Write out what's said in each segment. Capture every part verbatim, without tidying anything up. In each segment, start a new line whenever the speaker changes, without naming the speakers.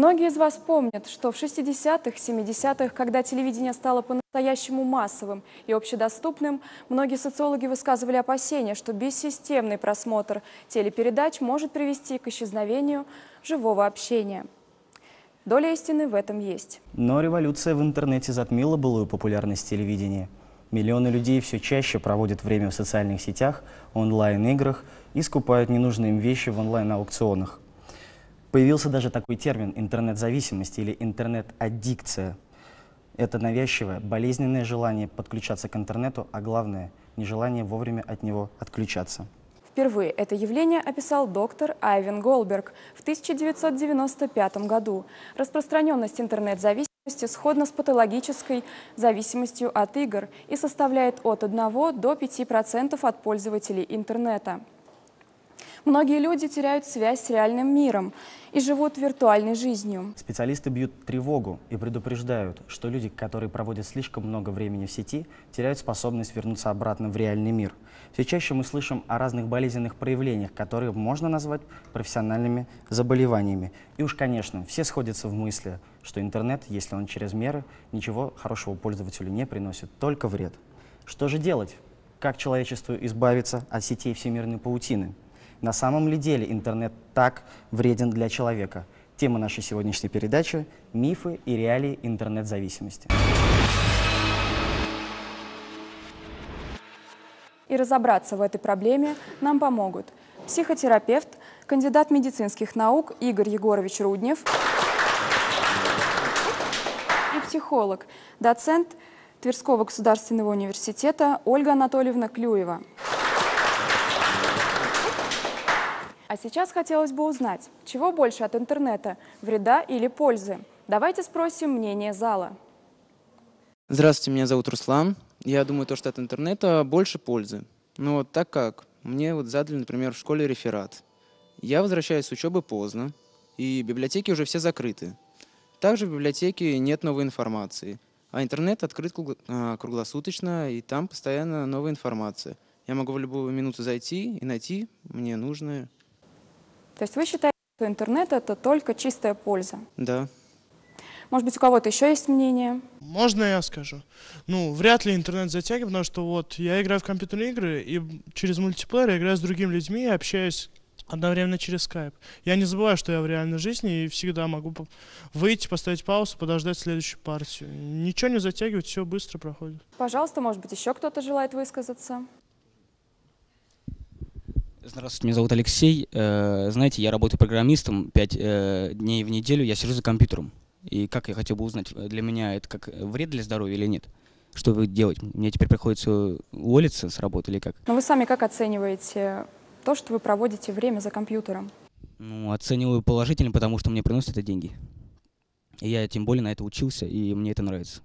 Многие из вас помнят, что в шестидесятых, семидесятых, когда телевидение стало по-настоящему массовым и общедоступным, многие социологи высказывали опасения, что бессистемный просмотр телепередач может привести к исчезновению живого общения. Доля истины в этом есть.
Но революция в интернете затмила былую популярность телевидения. Миллионы людей все чаще проводят время в социальных сетях, онлайн-играх и скупают ненужные им вещи в онлайн-аукционах. Появился даже такой термин интернет-зависимость или интернет-аддикция. Это навязчивое, болезненное желание подключаться к интернету, а главное – нежелание вовремя от него отключаться.
Впервые это явление описал доктор Айвен Голберг в тысяча девятьсот девяносто пятом году. Распространенность интернет-зависимости сходна с патологической зависимостью от игр и составляет от одного до пяти процентов от пользователей интернета. Многие люди теряют связь с реальным миром и живут виртуальной жизнью.
Специалисты бьют тревогу и предупреждают, что люди, которые проводят слишком много времени в сети, теряют способность вернуться обратно в реальный мир. Все чаще мы слышим о разных болезненных проявлениях, которые можно назвать профессиональными заболеваниями. И уж, конечно, все сходятся в мысли, что интернет, если он через меры, ничего хорошего пользователю не приносит, только вред. Что же делать? Как человечеству избавиться от сетей всемирной паутины? На самом ли деле интернет так вреден для человека? Тема нашей сегодняшней передачи – мифы и реалии интернет-зависимости.
И разобраться в этой проблеме нам помогут психотерапевт, кандидат медицинских наук Игорь Егорович Руднев и психолог, доцент Тверского государственного университета Ольга Анатольевна Клюева. А сейчас хотелось бы узнать, чего больше от интернета – вреда или пользы? Давайте спросим мнение зала.
Здравствуйте, меня зовут Руслан. Я думаю, то, что от интернета больше пользы. Но вот так как мне вот задали, например, в школе реферат. Я возвращаюсь с учебы поздно, и библиотеки уже все закрыты. Также в библиотеке нет новой информации. А интернет открыт круглосуточно, и там постоянно новая информация. Я могу в любую минуту зайти и найти мне нужное.
То есть вы считаете, что интернет – это только чистая польза?
Да.
Может быть, у кого-то еще есть мнение?
Можно я скажу? Ну, вряд ли интернет затягивает, потому что вот я играю в компьютерные игры, и через мультиплеер я играю с другими людьми и общаюсь одновременно через Skype. Я не забываю, что я в реальной жизни, и всегда могу выйти, поставить паузу, подождать следующую партию. Ничего не затягивает, все быстро проходит.
Пожалуйста, может быть, еще кто-то желает высказаться?
Здравствуйте, меня зовут Алексей. Знаете, я работаю программистом пять дней в неделю, я сижу за компьютером. И как я хотел бы узнать, для меня это как вред для здоровья или нет? Что вы делаете? Мне теперь приходится уволиться с работы или как?
Но вы сами как оцениваете то, что вы проводите время за компьютером?
Ну, оцениваю положительно, потому что мне приносят это деньги. И я тем более на это учился, и мне это нравится.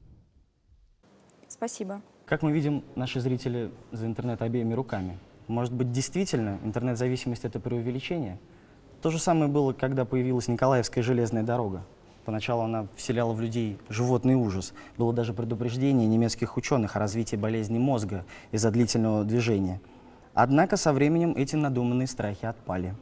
Спасибо.
Как мы видим, наши зрители за интернет обеими руками. Может быть, действительно, интернет-зависимость – это преувеличение? То же самое было, когда появилась Николаевская железная дорога. Поначалу она вселяла в людей животный ужас. Было даже предупреждение немецких ученых о развитии болезни мозга из-за длительного движения. Однако со временем эти надуманные страхи отпали.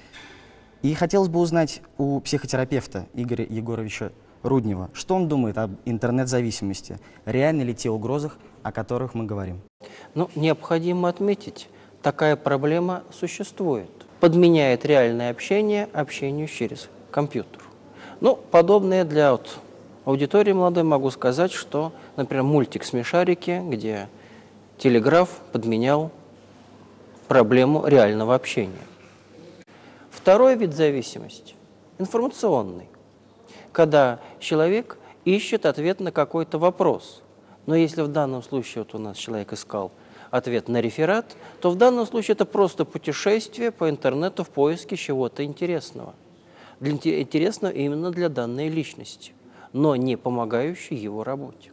И хотелось бы узнать у психотерапевта Игоря Егоровича Руднева, что он думает об интернет-зависимости, реальны ли те угрозы, о которых мы говорим.
Ну, необходимо отметить, такая проблема существует. Подменяет реальное общение общению через компьютер. Ну, подобное для вот, аудитории молодой могу сказать, что, например, мультик «Смешарики», где телеграф подменял проблему реального общения. Второй вид зависимости – информационный, когда человек ищет ответ на какой-то вопрос. Но если в данном случае вот у нас человек искал ответ на реферат, то в данном случае это просто путешествие по интернету в поиске чего-то интересного. Для, интересного именно для данной личности, но не помогающей его работе.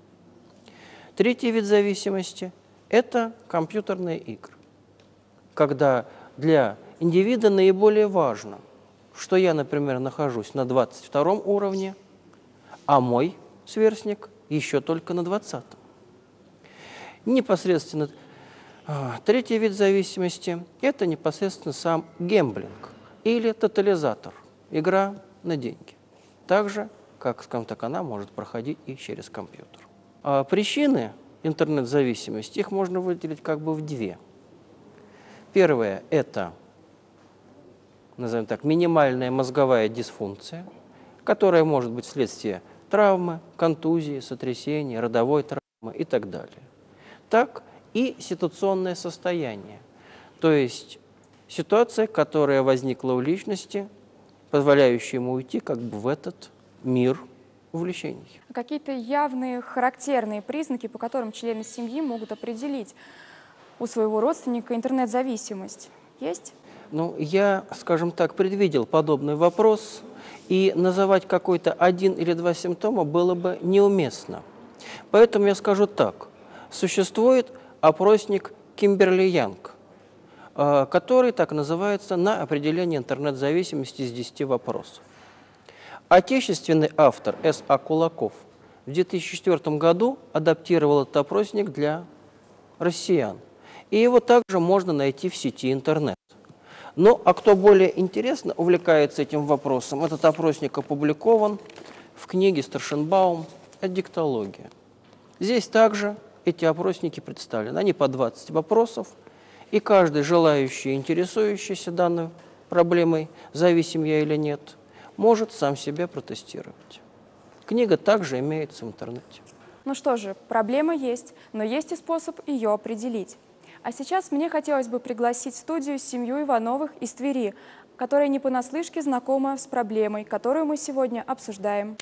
Третий вид зависимости – это компьютерные игры, когда для индивида наиболее важно, что я, например, нахожусь на двадцать втором уровне, а мой сверстник еще только на двадцатом. Непосредственно а, третий вид зависимости – это непосредственно сам гэмблинг или тотализатор, игра на деньги. так же, как, скажем так, она может проходить и через компьютер. А причины интернет-зависимости, их можно выделить как бы в две. Первое – это, назовем так, минимальная мозговая дисфункция, которая может быть вследствие травмы, контузии, сотрясения, родовой травмы и так далее. Так и ситуационное состояние, то есть ситуация, которая возникла у личности, позволяющая ему уйти как бы в этот мир увлечений.
Какие-то явные характерные признаки, по которым члены семьи могут определить у своего родственника интернет-зависимость, есть?
Ну, я, скажем так, предвидел подобный вопрос, и называть какой-то один или два симптома было бы неуместно. Поэтому я скажу так. Существует опросник Кимберли-Янг, который так называется «На определение интернет-зависимости из десяти вопросов». Отечественный автор С А Кулаков в две тысячи четвёртом году адаптировал этот опросник для россиян. И его также можно найти в сети интернет. Ну, а кто более интересно увлекается этим вопросом, этот опросник опубликован в книге Старшенбаум «Аддиктология». Здесь также эти опросники представлены. Они по двадцать вопросов, и каждый желающий, интересующийся данной проблемой, зависим я или нет, может сам себя протестировать. Книга также имеется в интернете.
Ну что же, проблема есть, но есть и способ ее определить. А сейчас мне хотелось бы пригласить в студию семью Ивановых из Твери, которая не понаслышке знакома с проблемой, которую мы сегодня обсуждаем.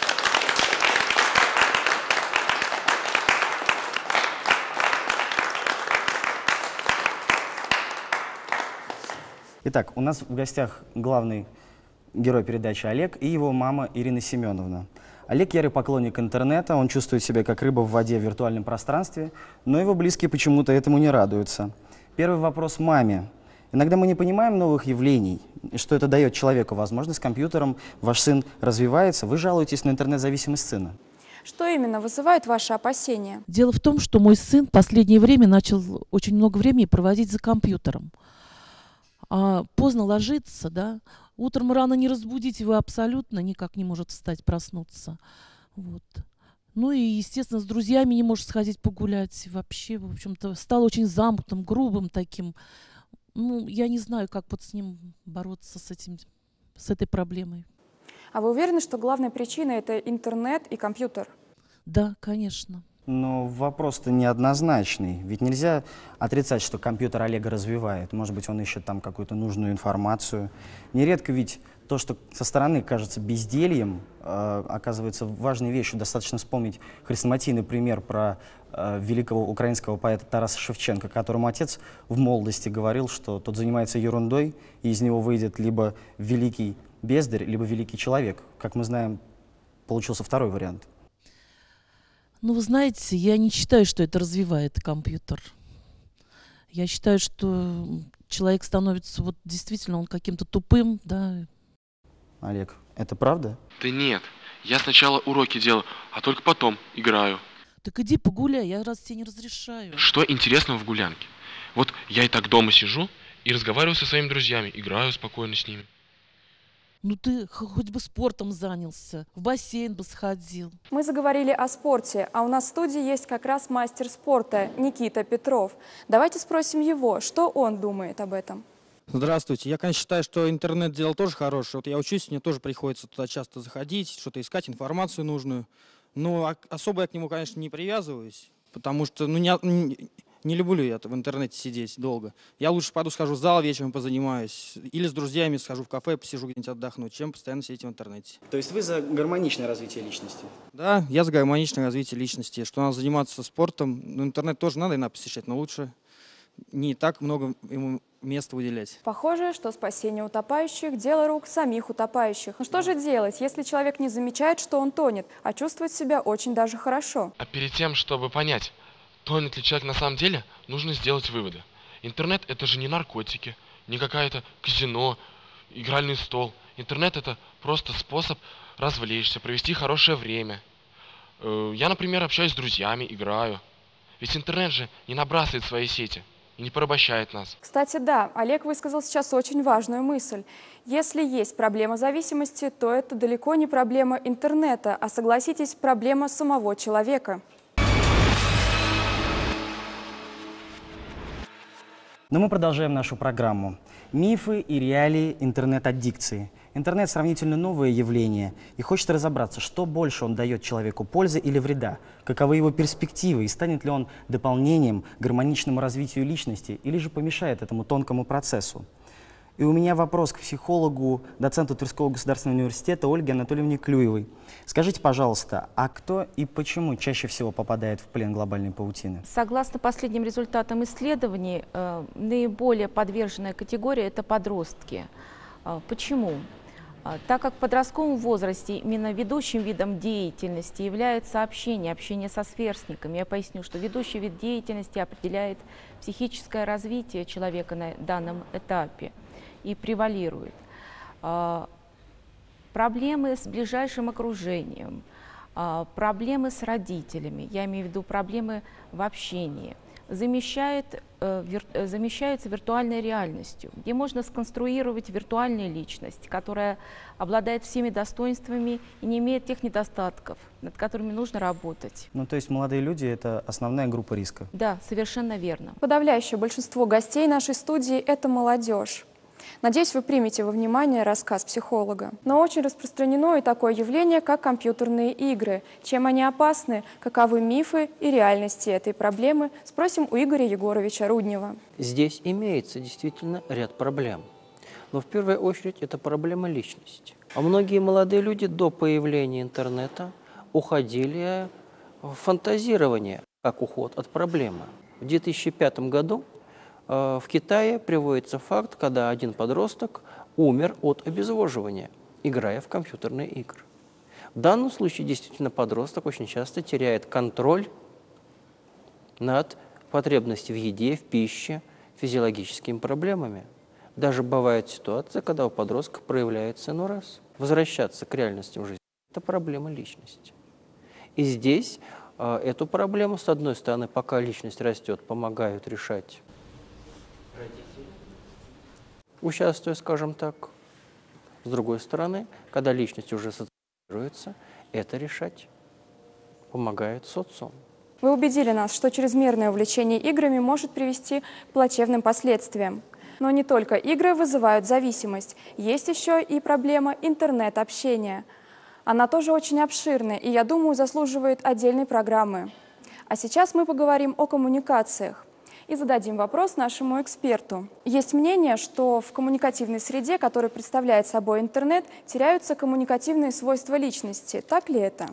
Итак, у нас в гостях главный герой передачи Олег и его мама Ирина Семеновна. Олег ярый поклонник интернета, он чувствует себя как рыба в воде в виртуальном пространстве, но его близкие почему-то этому не радуются. Первый вопрос маме. Иногда мы не понимаем новых явлений, что это дает человеку возможность с компьютером. Ваш сын развивается, вы жалуетесь на интернет-зависимость сына.
Что именно вызывает ваши опасения?
Дело в том, что мой сын в последнее время начал очень много времени проводить за компьютером. А поздно ложится, да. Утром рано не разбудить его абсолютно никак не может встать, проснуться. Вот. Ну и, естественно, с друзьями не может сходить погулять. Вообще, в общем-то, стал очень замкнутым, грубым таким. Ну, я не знаю, как вот с ним бороться, с этим, с этой проблемой.
А вы уверены, что главная причина – это интернет и компьютер?
Да, конечно.
Но вопрос-то неоднозначный. Ведь нельзя отрицать, что компьютер Олега развивает. Может быть, он ищет там какую-то нужную информацию. Нередко ведь то, что со стороны кажется бездельем, э, оказывается важной вещью. Достаточно вспомнить хрестоматийный пример про э, великого украинского поэта Тараса Шевченко, которому отец в молодости говорил, что тот занимается ерундой, и из него выйдет либо великий бездарь, либо великий человек. Как мы знаем, получился второй вариант.
Ну, вы знаете, я не считаю, что это развивает компьютер. Я считаю, что человек становится вот действительно он каким-то тупым, да.
Олег, это правда?
Да нет, я сначала уроки делаю, а только потом играю.
Так иди погуляй, я раз тебе не разрешаю.
Что интересного в гулянке? Вот я и так дома сижу и разговариваю со своими друзьями, играю спокойно с ними.
Ну ты хоть бы спортом занялся, в бассейн бы сходил.
Мы заговорили о спорте, а у нас в студии есть как раз мастер спорта Никита Петров. Давайте спросим его, что он думает об этом.
Здравствуйте. Я, конечно, считаю, что интернет дело тоже хорошее. Вот я учусь, мне тоже приходится туда часто заходить, что-то искать, информацию нужную. Но особо я к нему, конечно, не привязываюсь, потому что ну, не, не, не люблю я в интернете сидеть долго. Я лучше пойду схожу в зал вечером, позанимаюсь, или с друзьями схожу в кафе, посижу где-нибудь отдохну, чем постоянно сидеть в интернете.
То есть вы за гармоничное развитие личности?
Да, я за гармоничное развитие личности, что надо заниматься спортом. Ну, интернет тоже надо и надо посещать, но лучше не так много ему места выделять.
Похоже, что спасение утопающих – дело рук самих утопающих. Ну что же делать, если человек не замечает, что он тонет, а чувствует себя очень даже хорошо?
А перед тем, чтобы понять, тонет ли человек на самом деле, нужно сделать выводы. Интернет – это же не наркотики, не какое-то казино, игральный стол. Интернет – это просто способ развлечься, провести хорошее время. Я, например, общаюсь с друзьями, играю. Ведь интернет же не набрасывает свои сети. и не порабощает нас.
Кстати, да, Олег высказал сейчас очень важную мысль. Если есть проблема зависимости, то это далеко не проблема интернета, а, согласитесь, проблема самого человека.
Но мы продолжаем нашу программу. Мифы и реалии интернет-аддикции. Интернет сравнительно новое явление, и хочется разобраться, что больше он дает человеку, пользы или вреда, каковы его перспективы, и станет ли он дополнением к гармоничному развитию личности, или же помешает этому тонкому процессу. И у меня вопрос к психологу, доценту Тверского государственного университета Ольге Анатольевне Клюевой. Скажите, пожалуйста, а кто и почему чаще всего попадает в плен глобальной паутины?
Согласно последним результатам исследований, э, наиболее подверженная категория – это подростки. Э, почему? Э, так как в подростковом возрасте именно ведущим видом деятельности является общение, общение со сверстниками. Я поясню, что ведущий вид деятельности определяет психическое развитие человека на данном этапе и превалирует. Э, проблемы с ближайшим окружением, проблемы с родителями, я имею в виду проблемы в общении, замещает, э, вир, замещаются виртуальной реальностью, где можно сконструировать виртуальную личность, которая обладает всеми достоинствами и не имеет тех недостатков, над которыми нужно работать.
Ну, то есть молодые люди – это основная группа риска?
Да, совершенно верно.
Подавляющее большинство гостей нашей студии – это молодежь. Надеюсь, вы примете во внимание рассказ психолога. Но очень распространено и такое явление, как компьютерные игры. Чем они опасны, каковы мифы и реальности этой проблемы, спросим у Игоря Егоровича Руднева.
Здесь имеется действительно ряд проблем. Но в первую очередь это проблема личности. А многие молодые люди до появления интернета уходили в фантазирование, как уход от проблемы. В две тысячи пятом году в Китае приводится факт, когда один подросток умер от обезвоживания, играя в компьютерные игры. В данном случае действительно подросток очень часто теряет контроль над потребностью в еде, в пище, физиологическими проблемами. Даже бывает ситуация, когда у подростка проявляется иной раз. Возвращаться к реальностям жизни – это проблема личности. И здесь э, эту проблему, с одной стороны, пока личность растет, помогают решать родители, участвуя, скажем так. С другой стороны, когда личность уже социализируется, это решать помогает социум.
Вы убедили нас, что чрезмерное увлечение играми может привести к плачевным последствиям. Но не только игры вызывают зависимость. Есть еще и проблема интернет-общения. Она тоже очень обширная и, я думаю, заслуживает отдельной программы. А сейчас мы поговорим о коммуникациях и зададим вопрос нашему эксперту. Есть мнение, что в коммуникативной среде, которую представляет собой интернет, теряются коммуникативные свойства личности. Так ли это?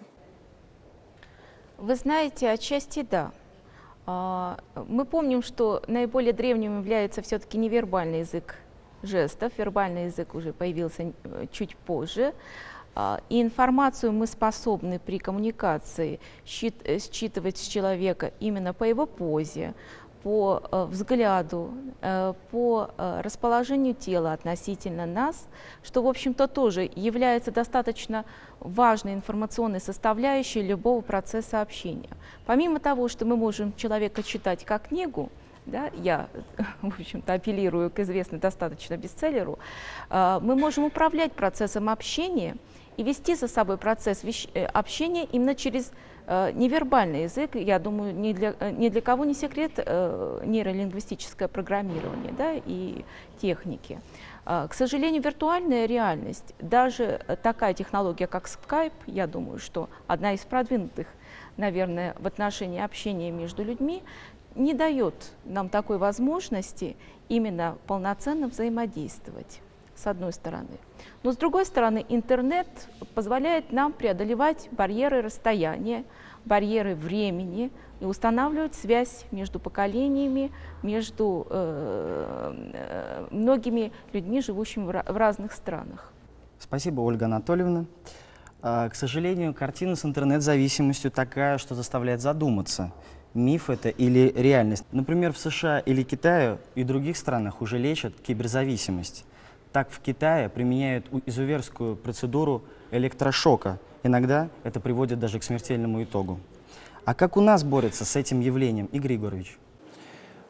Вы знаете, отчасти да. Мы помним, что наиболее древним является все-таки невербальный язык жестов. Вербальный язык уже появился чуть позже. И информацию мы способны при коммуникации считывать с человека именно по его позе, по взгляду, по расположению тела относительно нас, что, в общем-то, тоже является достаточно важной информационной составляющей любого процесса общения. Помимо того, что мы можем человека читать как книгу, да, я, в общем-то, апеллирую к известному достаточно бестселлеру, мы можем управлять процессом общения и вести за собой процесс общения именно через невербальный язык. Я думаю, ни для, ни для кого не секрет нейролингвистическое программирование, да, и техники. К сожалению, виртуальная реальность, даже такая технология, как Skype, я думаю, что одна из продвинутых, наверное, в отношении общения между людьми, не дает нам такой возможности именно полноценно взаимодействовать, с одной стороны. Но с другой стороны, интернет позволяет нам преодолевать барьеры расстояния, барьеры времени и устанавливать связь между поколениями, между э, э, многими людьми, живущими в, в разных странах.
Спасибо, Ольга Анатольевна. А, к сожалению, картина с интернет-зависимостью такая, что заставляет задуматься, миф это или реальность. Например, в США или Китае и других странах уже лечат киберзависимость. Так в Китае применяют изуверскую процедуру электрошока. Иногда это приводит даже к смертельному итогу. А как у нас борются с этим явлением, Игорь Егорович?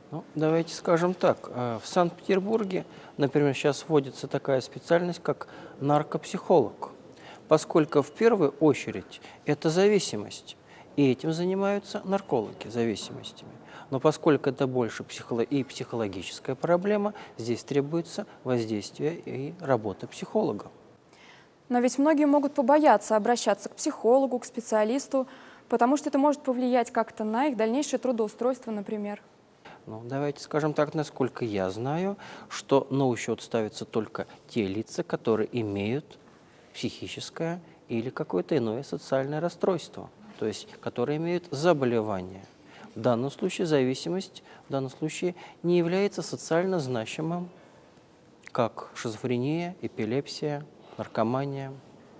Ну, давайте скажем так. В Санкт-Петербурге, например, сейчас вводится такая специальность, как наркопсихолог, поскольку в первую очередь это зависимость, и этим занимаются наркологи зависимостями. Но поскольку это больше психоло- и психологическая проблема, здесь требуется воздействие и работа психолога.
Но ведь многие могут побояться обращаться к психологу, к специалисту, потому что это может повлиять как-то на их дальнейшее трудоустройство, например.
Ну, давайте скажем так, насколько я знаю, что на учет ставятся только те лица, которые имеют психическое или какое-то иное социальное расстройство, то есть которые имеют заболевание. В данном случае зависимость в данном случае не является социально значимым, как шизофрения, эпилепсия, наркомания.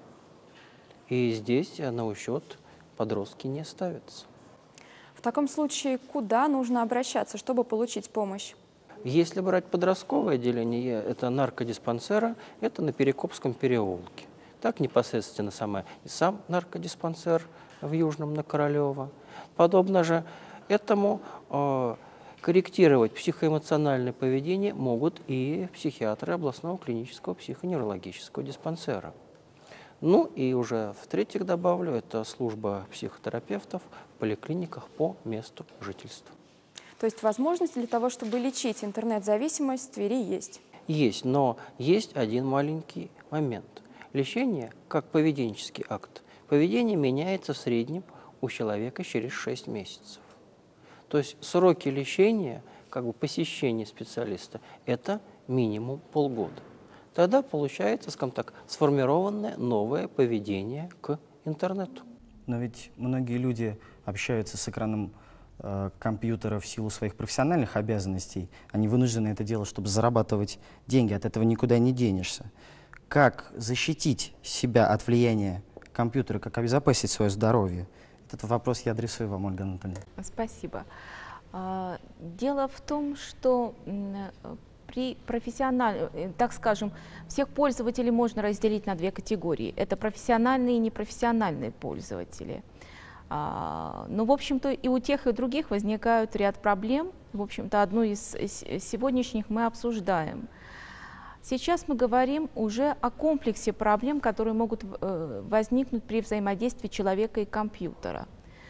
И здесь на учет подростки не ставятся.
В таком случае куда нужно обращаться, чтобы получить помощь?
Если брать подростковое отделение, это наркодиспансера, это на Перекопском переулке. Так непосредственно сама, и сам наркодиспансер в Южном на Королева. Подобно же этому э, корректировать психоэмоциональное поведение могут и психиатры областного клинического психоневрологического диспансера. Ну и уже в-третьих добавлю, это служба психотерапевтов в поликлиниках по месту жительства.
То есть возможность для того, чтобы лечить интернет-зависимость, в Твери есть?
Есть, но есть один маленький момент. Лечение как поведенческий акт. Поведение меняется в среднем у человека через шесть месяцев. То есть сроки лечения, как бы посещения специалиста, это минимум полгода. Тогда получается, скажем так, сформированное новое поведение к интернету.
Но ведь многие люди общаются с экраном э, компьютера в силу своих профессиональных обязанностей. Они вынуждены это делать, чтобы зарабатывать деньги. От этого никуда не денешься. Как защитить себя от влияния компьютера, как обезопасить свое здоровье? Этот вопрос я адресую вам, Ольга Анатольевна.
Спасибо. Дело в том, что при профессиональном, так скажем, всех пользователей можно разделить на две категории. Это профессиональные и непрофессиональные пользователи. Но, в общем-то, и у тех, и у других возникают ряд проблем. В общем-то, одну из сегодняшних мы обсуждаем. Сейчас мы говорим уже о комплексе проблем, которые могут возникнуть при взаимодействии человека и компьютера.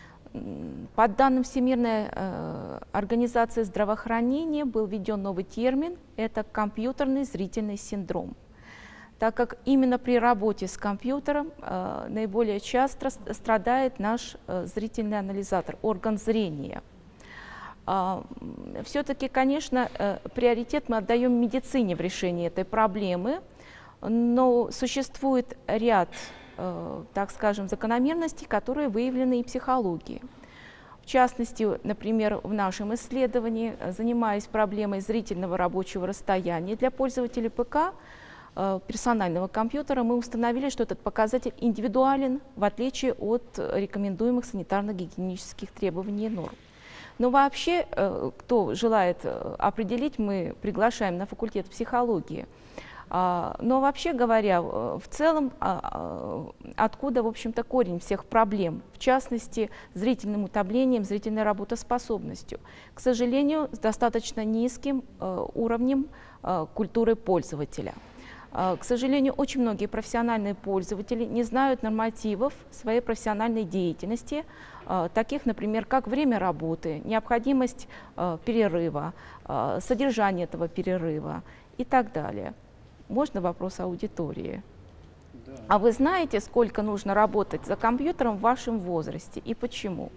По данным Всемирной э, организации здравоохранения был введен новый термин – это компьютерный зрительный синдром, так как именно при работе с компьютером э, наиболее часто страдает наш э, зрительный анализатор, орган зрения. Э, Все-таки, конечно, э, приоритет мы отдаем медицине в решении этой проблемы, но существует ряд, так скажем, закономерностей, которые выявлены и психологией. В частности, например, в нашем исследовании, занимаясь проблемой зрительного рабочего расстояния для пользователей ПК, персонального компьютера, мы установили, что этот показатель индивидуален, в отличие от рекомендуемых санитарно-гигиенических требований и норм. Но вообще, кто желает определить, мы приглашаем на факультет психологии. Но вообще говоря, в целом, откуда, в общем-то, корень всех проблем, в частности, зрительным утомлением, зрительной работоспособностью, к сожалению, с достаточно низким уровнем культуры пользователя. К сожалению, очень многие профессиональные пользователи не знают нормативов своей профессиональной деятельности, таких, например, как время работы, необходимость перерыва, содержание этого перерыва и так далее. Можно вопрос аудитории? Да. А вы знаете, сколько нужно работать за компьютером в вашем возрасте и почему?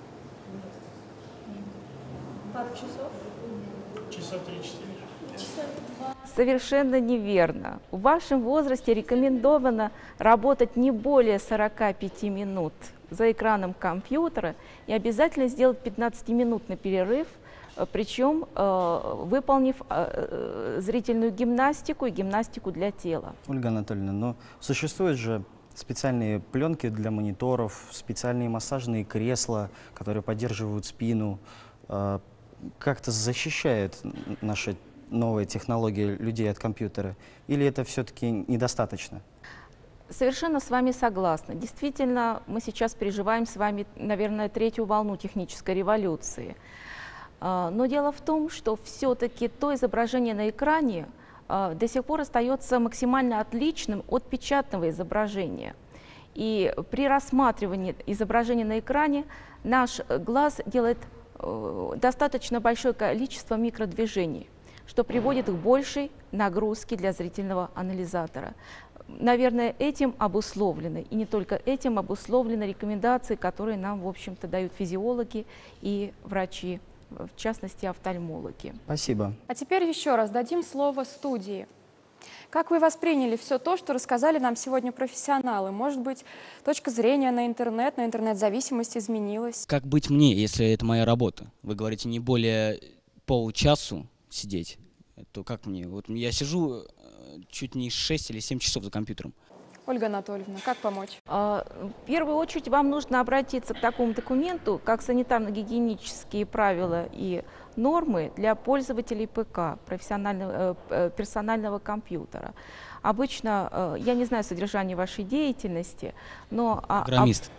Пару часов?
Часа три-четыре.
Совершенно неверно. В вашем возрасте рекомендовано работать не более сорока пяти минут за экраном компьютера и обязательно сделать пятнадцатиминутный перерыв, причем э, выполнив э, зрительную гимнастику и гимнастику для тела.
Ольга Анатольевна, но существуют же специальные пленки для мониторов, специальные массажные кресла, которые поддерживают спину. Э, как-то защищает наша новая технология людей от компьютера? Или это все-таки недостаточно?
Совершенно с вами согласна. Действительно, мы сейчас переживаем с вами, наверное, третью волну технической революции. А, Но дело в том, что все-таки то изображение на экране а, до сих пор остается максимально отличным от печатного изображения. И при рассматривании изображения на экране наш глаз делает э, достаточно большое количество микродвижений, что приводит к большей нагрузке для зрительного анализатора. Наверное, этим обусловлены, и не только этим обусловлены рекомендации, которые нам, в общем-то, дают физиологи и врачи, в частности, офтальмологи.
Спасибо.
А теперь еще раз дадим слово студии. Как вы восприняли все то, что рассказали нам сегодня профессионалы? Может быть, точка зрения на интернет, на интернет-зависимость изменилась?
Как быть мне, если это моя работа? Вы говорите, не более получасу сидеть. То как мне? Вот я сижу чуть не шесть или семь часов за компьютером.
Ольга Анатольевна, как помочь?
В первую очередь вам нужно обратиться к такому документу, как санитарно-гигиенические правила и нормы для пользователей ПК, профессионального, персонального компьютера. Обычно, я не знаю содержание вашей деятельности, но
программист.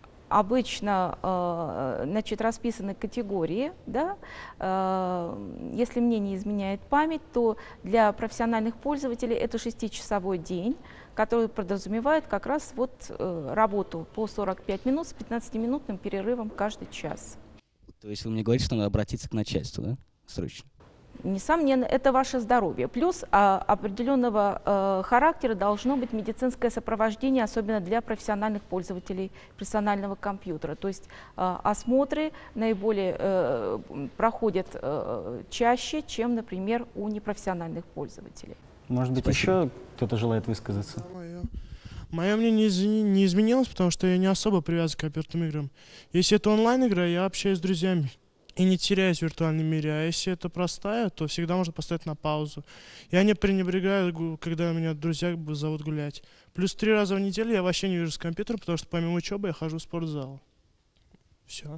Обычно, значит, расписаны категории, да? Если мне не изменяет память, то для профессиональных пользователей это шестичасовой день, который подразумевает как раз вот работу по сорок пять минут с пятнадцатиминутным перерывом каждый час.
То есть вы мне говорите, что надо обратиться к начальству, да, срочно?
Несомненно, это ваше здоровье. Плюс а, определенного а, характера должно быть медицинское сопровождение, особенно для профессиональных пользователей персонального компьютера. То есть а, осмотры наиболее а, проходят а, чаще, чем, например, у непрофессиональных пользователей.
Может быть,
Спасибо.
еще кто-то желает высказаться?
Мое, мое мнение не, не изменилось, потому что я не особо привязан к компьютерным играм. Если это онлайн-игра, я общаюсь с друзьями и не теряюсь в виртуальном мире. А если это простая, то всегда можно поставить на паузу. Я не пренебрегаю, когда меня друзья зовут гулять. Плюс три раза в неделю я вообще не вижу с компьютера, потому что помимо учебы я хожу в спортзал. Все.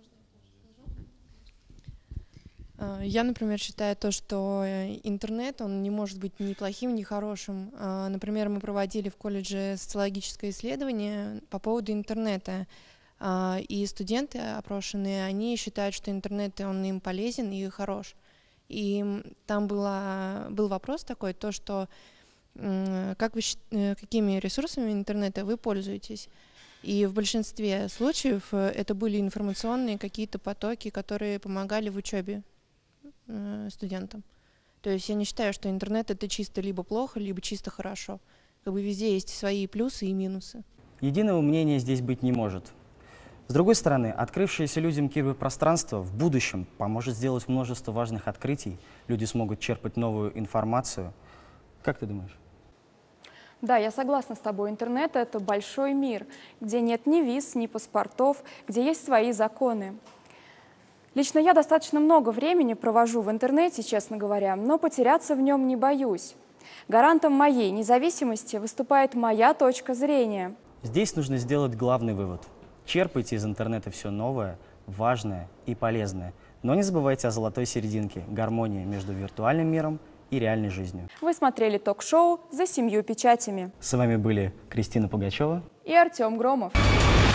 Я, например, считаю то, что интернет, он не может быть ни плохим, ни хорошим. Например, мы проводили в колледже социологическое исследование по поводу интернета. И студенты опрошенные, они считают, что интернет, он им полезен и хорош. И там было, был вопрос такой, то, что как вы, какими ресурсами интернета вы пользуетесь. И в большинстве случаев это были информационные какие-то потоки, которые помогали в учебе студентам. То есть я не считаю, что интернет это чисто либо плохо, либо чисто хорошо. Как бы везде есть свои плюсы и минусы.
Единого мнения здесь быть не может. С другой стороны, открывшееся людям киберпространство в будущем поможет сделать множество важных открытий. Люди смогут черпать новую информацию. Как ты думаешь?
Да, я согласна с тобой. Интернет — это большой мир, где нет ни виз, ни паспортов, где есть свои законы. Лично я достаточно много времени провожу в интернете, честно говоря, но потеряться в нем не боюсь. Гарантом моей независимости выступает моя точка зрения.
Здесь нужно сделать главный вывод. Черпайте из интернета все новое, важное и полезное. Но не забывайте о золотой серединке, гармонии между виртуальным миром и реальной жизнью.
Вы смотрели ток-шоу «За семью печатями».
С вами были Кристина Пугачева
и Артем Громов.